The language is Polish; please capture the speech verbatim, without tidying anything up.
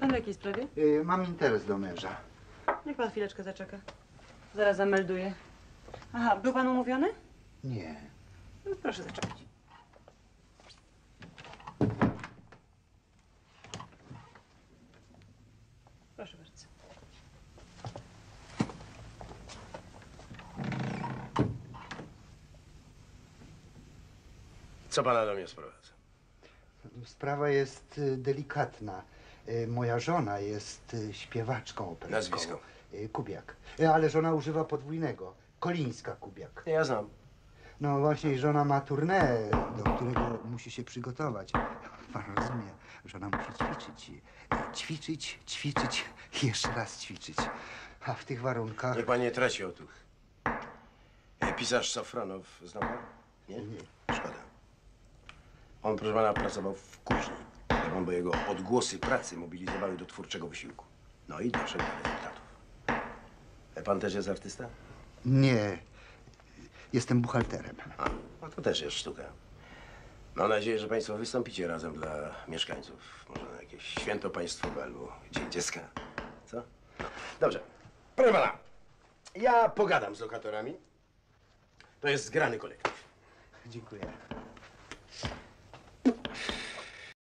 pan w jakiej sprawie? Y, mam interes do męża. Niech pan chwileczkę zaczeka. Zaraz zamelduję. Aha, był pan umówiony? Nie. No, proszę zaczekać. Proszę bardzo. Co pana do mnie sprowadza? Sprawa jest y, delikatna. Y, moja żona jest y, śpiewaczką operową. Nazwisko? Y, Kubiak. Y, ale żona używa podwójnego. Kolińska Kubiak. Ja znam. No właśnie, żona ma tournée, do którego musi się przygotować. Pan rozumie, żona musi ćwiczyć. Y, Ćwiczyć, ćwiczyć i jeszcze raz ćwiczyć. A w tych warunkach... Niech pan nie traci otuch. E, Pisarz Safronow zna pan? Nie? Nie. Szkoda. On, proszę pana, pracował w kuźni. Wie pan, bo jego odgłosy pracy mobilizowały do twórczego wysiłku. No i doszedł do rezultatów. E, pan też jest artysta? Nie. Jestem buchalterem. A, no to też jest sztuka. Mam nadzieję, że państwo wystąpicie razem dla mieszkańców. Może na jakieś święto państwowe albo Dzień Dziecka. Co? No. Dobrze. Proszę pana, ja pogadam z lokatorami. To jest zgrany kolektyw. Dziękuję.